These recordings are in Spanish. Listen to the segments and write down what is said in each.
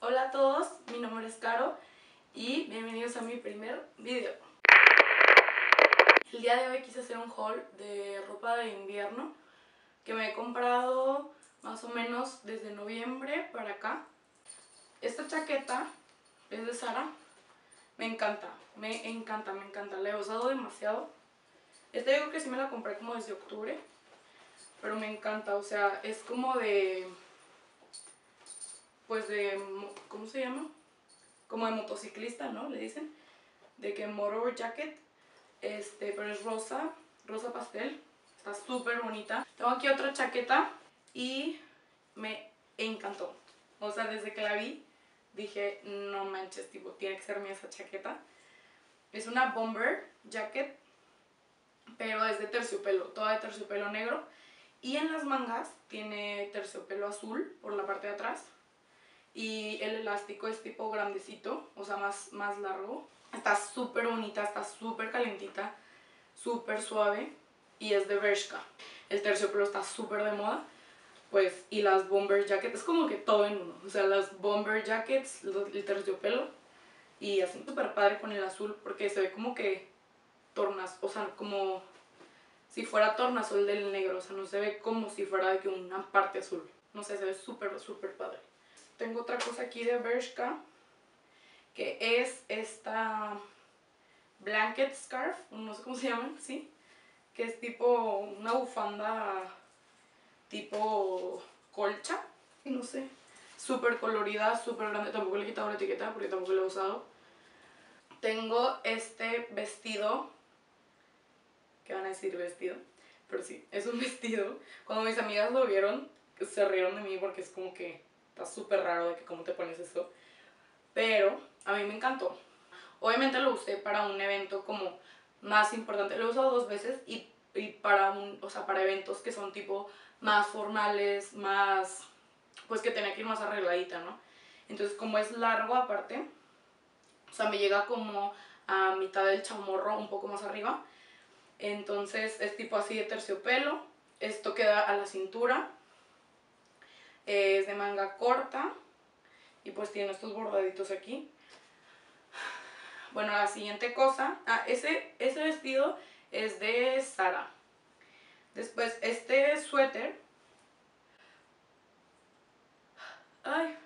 Hola a todos, mi nombre es Caro y bienvenidos a mi primer video. El día de hoy quise hacer un haul de ropa de invierno que me he comprado más o menos desde noviembre para acá. Esta chaqueta es de Zara, me encanta, me encanta, la he usado demasiado. Esta yo creo que sí me la compré como desde octubre, pero me encanta, o sea, es como de... pues de... ¿cómo se llama? Como de motociclista, ¿no? Le dicen. De que motor jacket. Pero es rosa, rosa pastel. Está súper bonita. Tengo aquí otra chaqueta y me encantó. O sea, desde que la vi, dije, no manches, tipo, tiene que ser mía esa chaqueta. Es una bomber jacket, pero es de terciopelo, toda de terciopelo negro. Y en las mangas tiene terciopelo azul por la parte de atrás. Y el elástico es tipo grandecito, o sea, más largo. Está súper bonita, está súper calentita, súper suave y es de Bershka. El terciopelo está súper de moda, pues, y las bomber jackets, es como que todo en uno. O sea, las bomber jackets, el terciopelo y así súper padre con el azul porque se ve como que o sea, como si fuera tornasol del negro, o sea, no se ve como si fuera de que una parte azul. No sé, se ve súper, súper padre. Tengo otra cosa aquí de Bershka, que es esta blanket scarf, no sé cómo se llaman, ¿sí? Que es tipo una bufanda tipo colcha, no sé. Súper colorida, súper grande, tampoco le he quitado la etiqueta porque tampoco la he usado. Tengo este vestido, ¿qué van a decir vestido? Pero sí, es un vestido. Cuando mis amigas lo vieron, se rieron de mí porque es como que está súper raro de que cómo te pones eso. Pero a mí me encantó. Obviamente lo usé para un evento como más importante. Lo he usado 2 veces y para o sea, para eventos que son tipo más formales, más, pues que tenía que ir más arregladita, ¿no? Entonces como es largo aparte, o sea, me llega como a mitad del chamorro, un poco más arriba. Entonces es tipo así de terciopelo. Esto queda a la cintura. Es de manga corta y pues tiene estos bordaditos aquí. Bueno, la siguiente cosa, ese vestido es de Zara. Después, este suéter. Ay.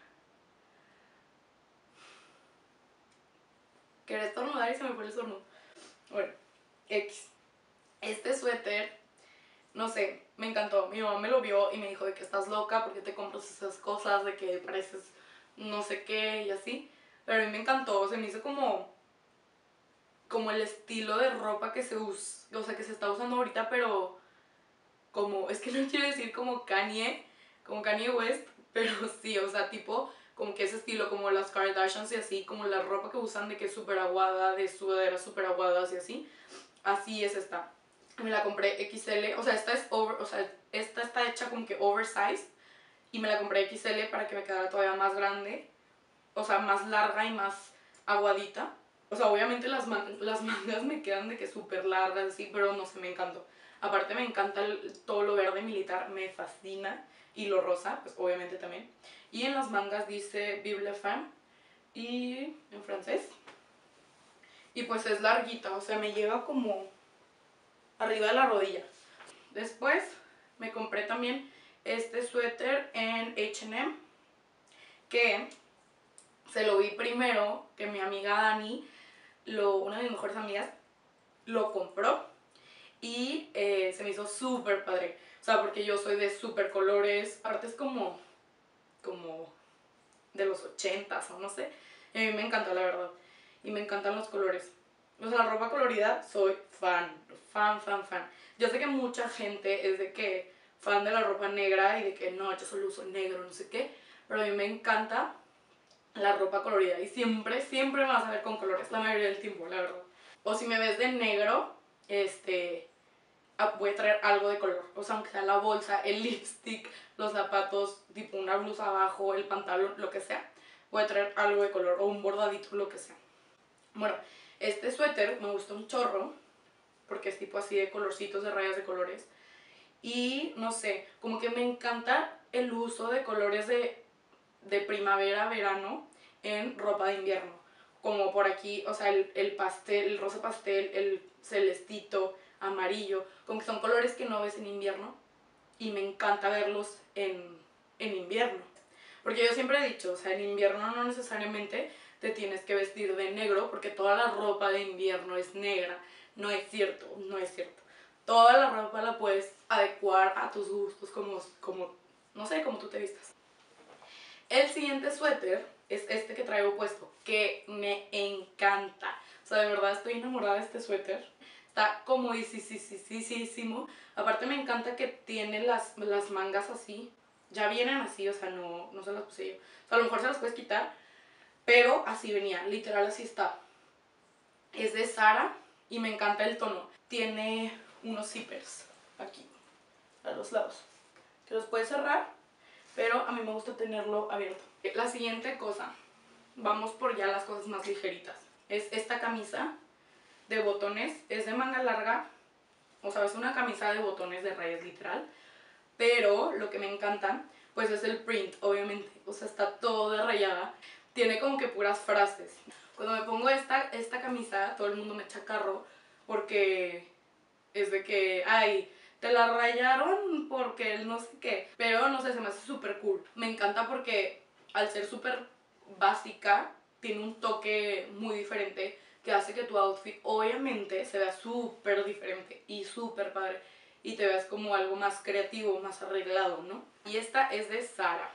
Quería estornudar y se me fue el estornudo. Bueno, X. Este suéter, no sé, me encantó. Mi mamá me lo vio y me dijo de que estás loca porque te compras esas cosas, de que pareces no sé qué y así. Pero a mí me encantó, se me hizo como el estilo de ropa que se usa, o sea, que se está usando ahorita, pero como, es que no quiero decir como Kanye West, pero sí, o sea, tipo, como que ese estilo, como las Kardashians y así, como la ropa que usan de que es súper aguada, de sudaderas súper aguadas y así es esta. Me la compré XL, o sea, esta está hecha como que oversize, y me la compré XL para que me quedara todavía más grande, o sea, más larga y más aguadita. O sea, obviamente las mangas me quedan de que súper largas, así, pero no sé, me encantó. Aparte me encanta todo lo verde militar, me fascina. Y lo rosa, pues obviamente también. Y en las mangas dice Vive la Femme, y en francés. Y pues es larguita, o sea, me llega como arriba de la rodilla. Después me compré también este suéter en H&M, que se lo vi primero que mi amiga Dani, una de mis mejores amigas, lo compró y se me hizo súper padre. O sea, porque yo soy de súper colores, aparte es como de los 80s o no sé. Y a mí me encanta, la verdad. Y me encantan los colores. O sea, la ropa colorida, soy fan. Yo sé que mucha gente es de que fan de la ropa negra y de que no, yo solo uso negro, no sé qué. Pero a mí me encanta la ropa colorida y siempre me vas a ver con colores la mayoría del tiempo, la verdad. O si me ves de negro, voy a traer algo de color, o sea, aunque sea la bolsa, el lipstick, los zapatos, tipo una blusa abajo, el pantalón, lo que sea, voy a traer algo de color o un bordadito, lo que sea. Bueno, este suéter me gusta un chorro porque es tipo así de colorcitos, de rayas de colores, y no sé, como que me encanta el uso de colores de primavera a verano en ropa de invierno. Como por aquí, o sea, el pastel, el rosa pastel, el celestito, amarillo, como que son colores que no ves en invierno y me encanta verlos en invierno. Porque yo siempre he dicho, o sea, en invierno no necesariamente te tienes que vestir de negro porque toda la ropa de invierno es negra. No es cierto, no es cierto. Toda la ropa la puedes adecuar a tus gustos como no sé, como tú te vistas. El siguiente suéter es este que traigo puesto, que me encanta. O sea, de verdad estoy enamorada de este suéter. Está comodísimo. Aparte me encanta que tiene las mangas así. Ya vienen así, o sea, no se las puse yo. O sea, a lo mejor se las puedes quitar, pero así venía, literal así está. Es de Zara y me encanta el tono. Tiene unos zippers aquí, a los lados, que los puedes cerrar, pero a mí me gusta tenerlo abierto. La siguiente cosa, vamos por ya las cosas más ligeritas. Es esta camisa de botones, es de manga larga, o sea, es una camisa de botones de rayas literal, pero lo que me encanta, pues es el print, obviamente, o sea, está todo de rayada, tiene como que puras frases. Cuando me pongo esta camisa, todo el mundo me echa carro, porque es de que, ay, te la rayaron porque él no sé qué, pero no sé, se me hace súper cool. Me encanta porque al ser súper básica, tiene un toque muy diferente que hace que tu outfit obviamente se vea súper diferente y súper padre y te veas como algo más creativo, más arreglado, ¿no? Y esta es de Zara.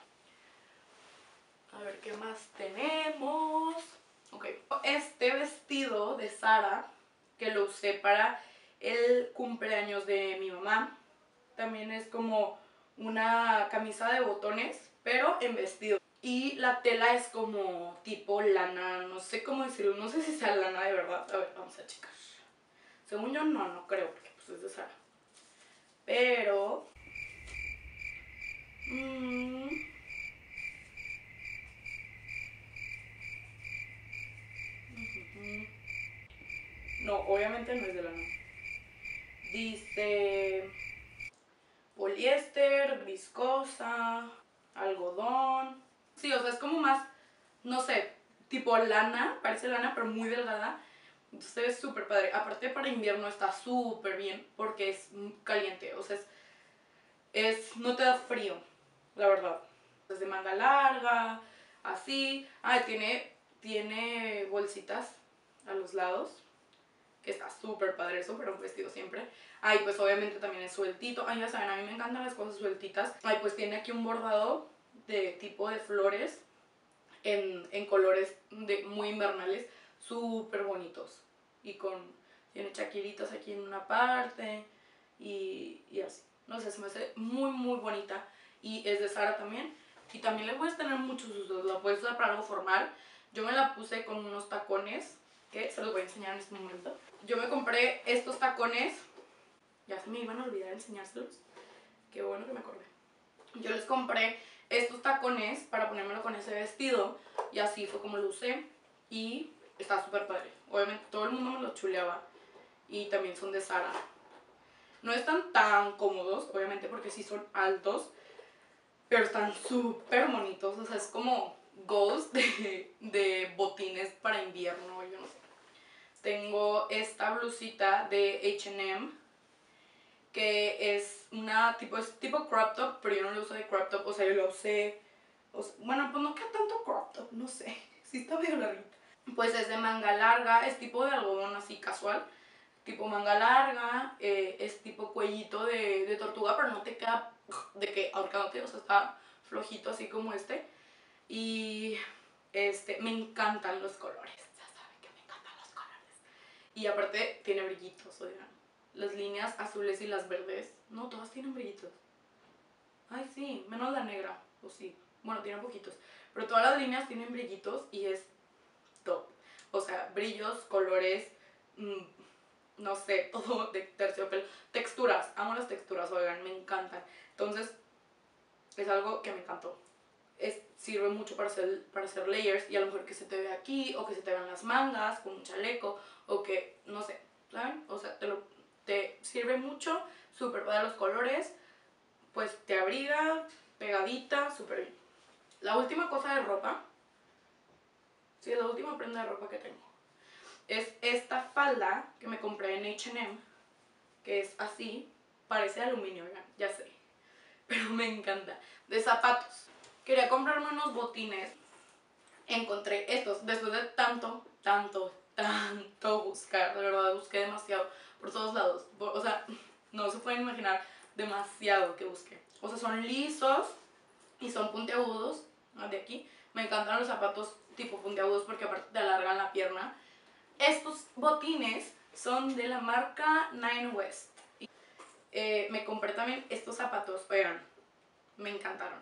A ver qué más tenemos. Ok, este vestido de Zara que lo usé para el cumpleaños de mi mamá. También es como una camisa de botones, pero en vestido. Y la tela es como tipo lana, no sé cómo decirlo, no sé si sea lana de verdad. A ver, vamos a checar. Según yo no creo, porque pues es de Zara. Pero... no, obviamente no es de lana. Dice poliéster, viscosa, algodón. Sí, o sea, es como más, no sé, tipo lana, parece lana, pero muy delgada. Entonces es súper padre. Aparte para invierno está súper bien porque es caliente, o sea, no te da frío, la verdad. Es de manga larga, así. Ah, tiene bolsitas a los lados, que está súper padre eso, pero un vestido siempre. Ay, pues obviamente también es sueltito. Ay, ya saben, a mí me encantan las cosas sueltitas. Ay, pues tiene aquí un bordado de tipo de flores en colores muy invernales, súper bonitos. Y tiene chaquiritos aquí en una parte y así. No sé, se me hace muy bonita. Y es de Zara también. Y también le puedes tener muchos usos. La puedes usar para algo formal. Yo me la puse con unos tacones que se los voy a enseñar en este momento. Yo me compré estos tacones. Ya se me iban a olvidar enseñárselos. Qué bueno que me acordé. Yo les compré estos tacones para ponérmelo con ese vestido. Y así fue como lo usé. Y está súper padre. Obviamente todo el mundo me los chuleaba. Y también son de Zara. No están tan cómodos, obviamente, porque sí son altos. Pero están súper bonitos. O sea, es como goals de botines para invierno. Yo no sé. Tengo esta blusita de H&M, que es es tipo crop top, pero yo no lo uso de crop top, o sea, yo lo usé, bueno, pues no queda tanto crop top, no sé, sí está medio larguita. Pues es de manga larga, es tipo de algodón así casual, tipo manga larga, es tipo cuellito de tortuga, pero no te queda de que ahorcándote, o sea, está flojito así como este. Y me encantan los colores, ya saben que me encantan los colores. Y aparte tiene brillitos, oigan. Las líneas azules y las verdes, no, todas tienen brillitos. Ay, sí, menos la negra, o sí. Bueno, tiene poquitos. Pero todas las líneas tienen brillitos y es top. O sea, brillos, colores, no sé, todo de terciopelo. Texturas, amo las texturas, oigan, me encantan. Entonces, es algo que me encantó. Sirve mucho para hacer layers y a lo mejor que se te ve aquí o que se te vean las mangas con un chaleco o que, no sé, ¿saben? O sea, te sirve mucho, súper para los colores, pues te abriga, pegadita, súper bien. La última cosa de ropa, sí, es la última prenda de ropa que tengo, es esta falda que me compré en H&M, que es así, parece aluminio, ya sé, pero me encanta. De zapatos, quería comprarme unos botines, encontré estos, después de tanto buscar, de verdad busqué demasiado, por todos lados, o sea, no se pueden imaginar demasiado que busqué. O sea, son lisos y son puntiagudos, de aquí. Me encantan los zapatos tipo puntiagudos porque aparte te alargan la pierna. Estos botines son de la marca Nine West. Me compré también estos zapatos, oigan, me encantaron.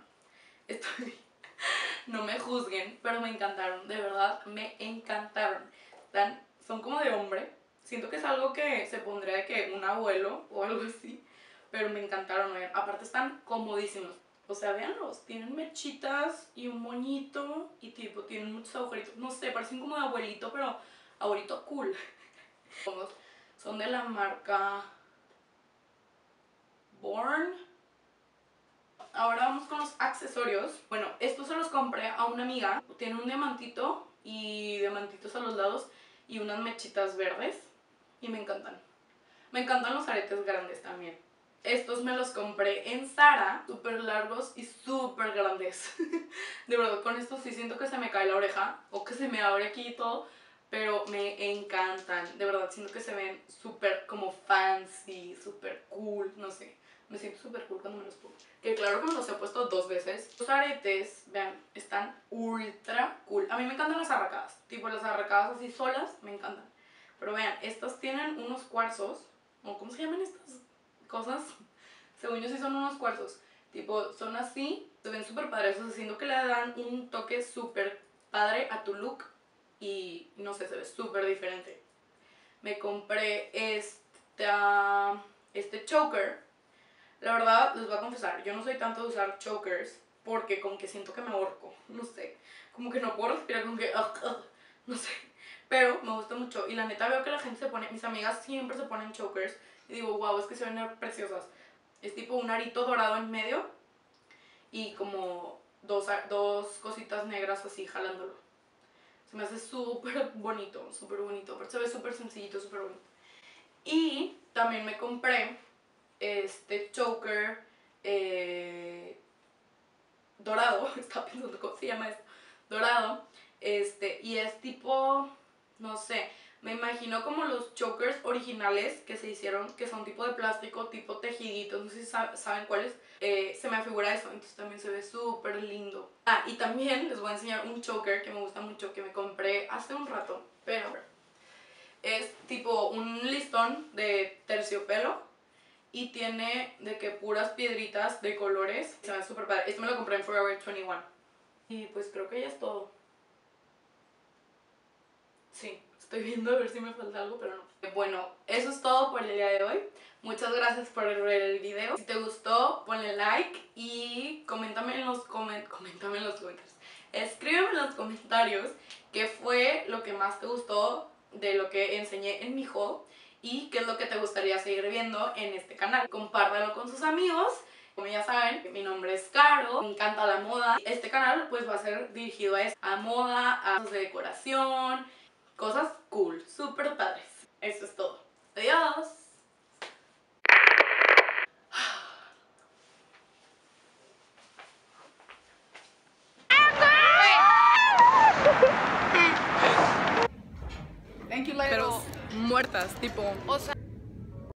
No me juzguen, pero me encantaron, de verdad, me encantaron. Son como de hombre, siento que es algo que se pondría de que un abuelo o algo así, pero me encantaron, oigan. Aparte están comodísimos. O sea, véanlos, tienen mechitas y un moñito y tipo tienen muchos agujeritos, no sé, parecen como de abuelito, pero abuelito cool. Son de la marca Born. Ahora vamos con los accesorios. Bueno, estos se los compré a una amiga. Tiene un diamantito y diamantitos a los lados y unas mechitas verdes y me encantan. Me encantan los aretes grandes también. Estos me los compré en Zara, súper largos y súper grandes. De verdad, con estos sí siento que se me cae la oreja o que se me abre aquí y todo, pero me encantan. De verdad, siento que se ven súper como fancy, súper cool, no sé. Me siento súper cool cuando me los pongo. Que claro que me los he puesto 2 veces. Los aretes, vean, están ultra cool. A mí me encantan las arracadas. Tipo las arracadas así solas, me encantan. Pero vean, estas tienen unos cuarzos. ¿O cómo se llaman estas cosas? Según yo sí son unos cuarzos. Tipo, son así. Se ven súper padres. O sea, siento que le dan un toque súper padre a tu look. Y no sé, se ve súper diferente. Me compré este choker. La verdad, les voy a confesar, yo no soy tanto de usar chokers porque como que siento que me ahorco, no sé, como que no puedo respirar, como que, no sé, pero me gusta mucho y la neta veo que la gente se pone, mis amigas siempre se ponen chokers y digo, wow, es que se ven preciosas. Es tipo un arito dorado en medio y como dos cositas negras así jalándolo. Se me hace súper bonito, pero se ve súper sencillito, súper bonito. Y también me compré este choker dorado, estaba pensando cómo se llama esto, dorado, y es tipo, no sé, me imagino como los chokers originales que se hicieron, que son tipo de plástico, tipo tejiditos, no sé si saben cuáles, se me afigura eso, entonces también se ve súper lindo. Ah, y también les voy a enseñar un choker que me gusta mucho, que me compré hace un rato, pero es tipo un listón de terciopelo y tiene de que puras piedritas de colores. Se ve súper padre. Este me lo compré en Forever 21. Y pues creo que ya es todo. Sí, estoy viendo a ver si me falta algo, pero no. Bueno, eso es todo por el día de hoy. Muchas gracias por ver el video. Si te gustó, ponle like y coméntame en los comentarios. Escríbeme en los comentarios qué fue lo que más te gustó de lo que enseñé en mi haul y qué es lo que te gustaría seguir viendo en este canal. Compártelo con sus amigos. Como ya saben, mi nombre es Caro, me encanta la moda. Este canal pues va a ser dirigido a moda, a cosas de decoración, cosas cool, súper padres. Eso es todo. Adiós. Thank you, pero muertas, tipo, o sea